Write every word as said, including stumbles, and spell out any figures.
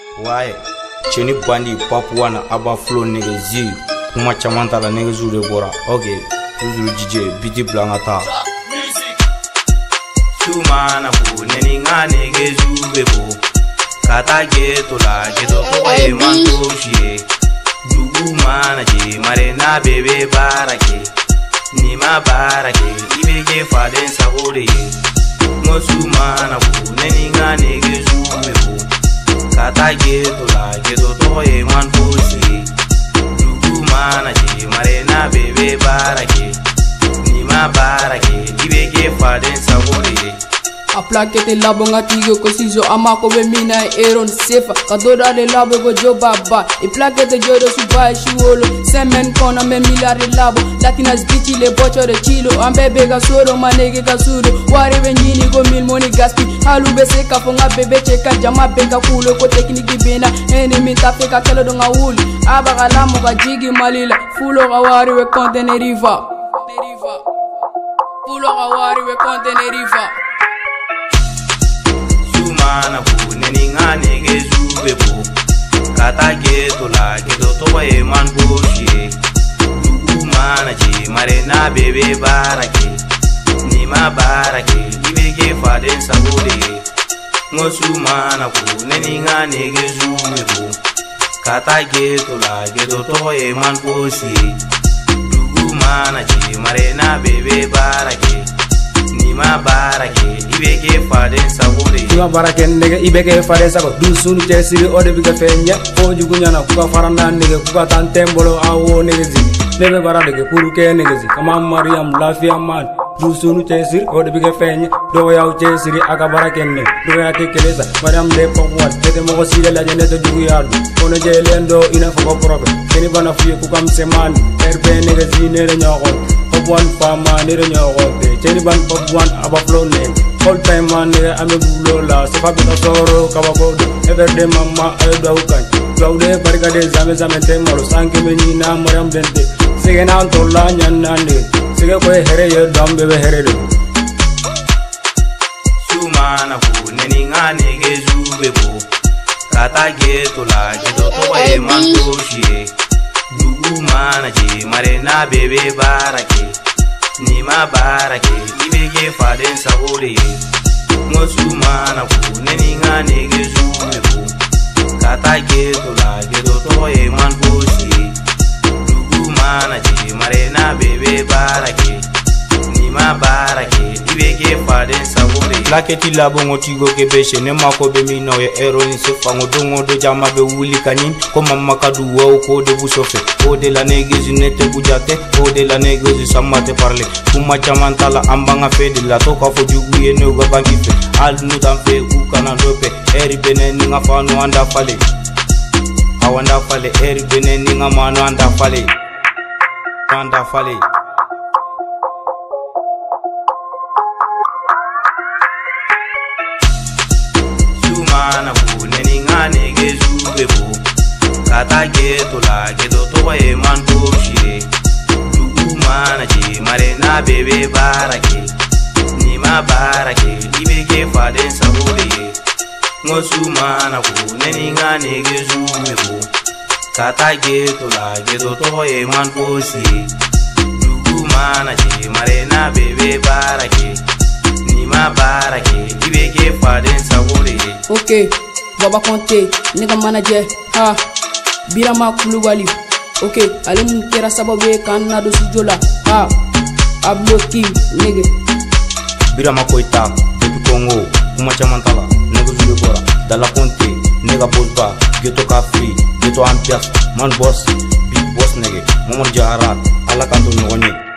Ouais, Thïeni bandii Papuana aba flow nigga Z. Kuma chamanta la nigga zure bora. Okay, zure D J biti blangata. Sumana bu neni nga nigga zure bo. Kata ghetto la ghetto to e mantoshi. Dugu mana je marena bebe barake. Nima barake ibege faden sabore. Mosumana bu neni nga nigga zure bo. Kata ghetto la ghetto to e mantoshi. Dugu mana je marena bebe barake. Nima barake ibege faden sabore. A plaquete labo nga tigo kosizo amako be mina eron sefa kadora le labo go jo baba e plaquete jodo subai shuolo semen kona me milare labo latinas bichi le bocho de chilo ambebe ga soro manege ga sudo ware benjini go mil moni gaspi halu be se ka fonga bebe cheka jama bega kulo ko tekniki bena enemy tafeka kelo do nga wuli aba ga lamo ga jigi malila fulo ga ware we conteneriva fulo ga ware we conteneriva. Mana bu neni nga nigga zube bu. Kata ghetto la ghetto to e mantoshi. Dugu mana je marena bebe barake. Nima barake ibege faden sabore. Ngosu mana bu neni nga nigga zube bu. Kata ghetto la ghetto to e mantoshi. Dugu mana je marena bebe barake. Nima barake ibege faden sabore. Nima barake nigga ibege faden sabore. Du sunu tesiri ode biga fenya. Ko jugunyana kuka faranda nigga kuka tantembolo awo nigga zi. Nebe barade ke puruke nigga zi. Kama Mariam lafia man. Du sunu tesiri ode biga fenya. Do yaw tesiri aga barake nigga. Do ya kekeleza Mariam de popwat. Tete mo sile la jene to jugu yadu. Kono jelendo ina foko probe. Keni bana fuye kuka msemani. Erbe nigga zi nere nyokon. One fama nere nyogote Thïeni ban pop one aba flow name all time man nere ame bulo la sefa bino soro kawakodo everyday mama ay do kan dawde barkade zame zame te maro sanke me ni na Mariam dente sege na tolla nyanande sege ko here yo dambe be here do sumana bu neni nga nigga zube bu kata ghetto la ghetto to e mantoshi. Dugu mana je marena bebe barake. Nima barake ibege faden sabore. Ngosu mana bu neni nga nigga zube bu. Kata ghetto la ghetto to e mantoshi. Dugu mana je marena bebe barake. Nima barake ibege faden sabore. Plaquete labo ngotigo ke beshe ne mokobé mi no ye eroni se fango dongo do jama be wuli kanin ko mamma kadu wo ko de bu sofe o de la negezi nete bujate o de la negezi samate parle kuma chamanta la ambanga fede la to ka fo jugu ye no ga bangi fe al nu tam fe u kana dope eri beneni nga fanu anda fale awanda fale eri beneni nga manu anda fale anda fale. Mana bu neni nga nigga zube bu. Kata ghetto la ghetto to e mantoshi. Dugu mana je marena bebe barake. Nima barake ibege faden sabore. Ngosu mana bu neni nga nigga zube bu. Kata ghetto la ghetto to e mantoshi. Dugu mana je marena bebe barake. Nima barake ibege faden sabore. Ok, Baba Conte, nigga manager, ha, Birama Kuluwali. Ok, Alim Kera Sababe, Kanado Sujola, ha, Abloki, nigga. Birama Koita, depuis Congo, Kuma Chamantala, nigga Zulebora, Dala Conte, nigga Bosba, Ghetto Kafri, Ghetto Ampias, Man Boss, Big Boss nigga, Momor Jaharat, Alakanto Nogoni.